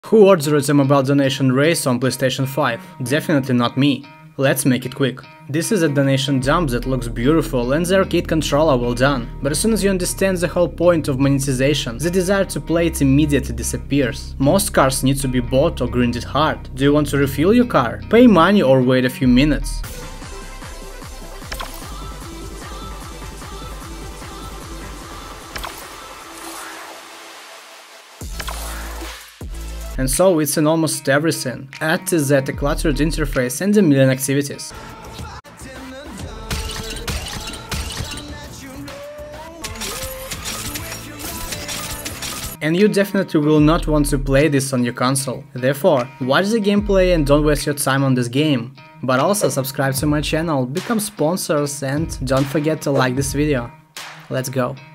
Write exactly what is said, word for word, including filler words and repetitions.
Who ordered a mobile donation race on PlayStation five? Definitely not me. Let's make it quick. This is a donation dump that looks beautiful and the arcade controller well done, but as soon as you understand the whole point of monetization, the desire to play it immediately disappears. Most cars need to be bought or grinded hard. Do you want to refuel your car? Pay money or wait a few minutes. And so it's in almost everything. Add to that a cluttered interface and a million activities. And you definitely will not want to play this on your console. Therefore, watch the gameplay and don't waste your time on this game. But also subscribe to my channel, become sponsors, and don't forget to like this video. Let's go.